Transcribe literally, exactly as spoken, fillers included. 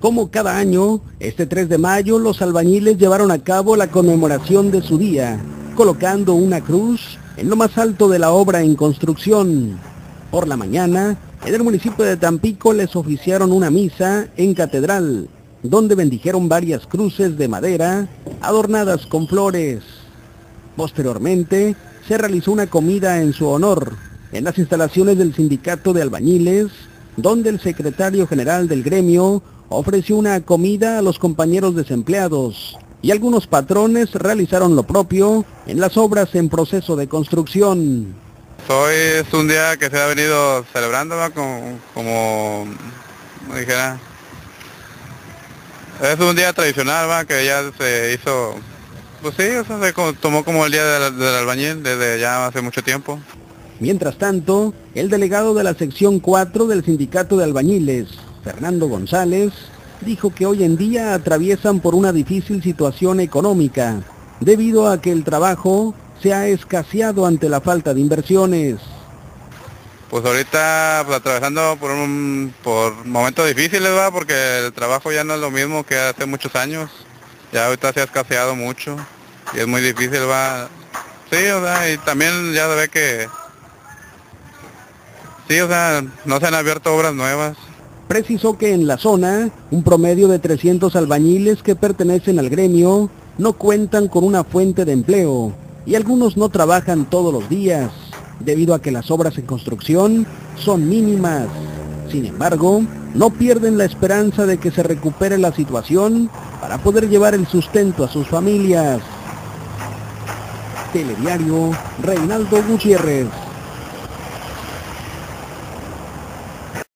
Como cada año, este tres de mayo los albañiles llevaron a cabo la conmemoración de su día, colocando una cruz en lo más alto de la obra en construcción. Por la mañana, en el municipio de Tampico les oficiaron una misa en catedral, donde bendijeron varias cruces de madera adornadas con flores. Posteriormente, se realizó una comida en su honor en las instalaciones del Sindicato de Albañiles, donde el secretario general del gremio ofreció una comida a los compañeros desempleados y algunos patrones realizaron lo propio en las obras en proceso de construcción. Hoy es un día que se ha venido celebrando, ¿va? Como, como, como dijera, es un día tradicional, ¿va? Que ya se hizo, pues sí, o sea, se tomó como el día del, del albañil desde ya hace mucho tiempo. Mientras tanto, el delegado de la sección cuatro del Sindicato de Albañiles, Fernando González, dijo que hoy en día atraviesan por una difícil situación económica, debido a que el trabajo se ha escaseado ante la falta de inversiones. Pues ahorita pues, atravesando por un por momentos difíciles, ¿va? Porque el trabajo ya no es lo mismo que hace muchos años, ya ahorita se ha escaseado mucho y es muy difícil, ¿va? Sí, o sea, y también ya se ve que, sí, o sea, no se han abierto obras nuevas. Precisó que en la zona, un promedio de trescientos albañiles que pertenecen al gremio no cuentan con una fuente de empleo y algunos no trabajan todos los días, debido a que las obras en construcción son mínimas. Sin embargo, no pierden la esperanza de que se recupere la situación para poder llevar el sustento a sus familias. Telediario, Reinaldo Gutiérrez.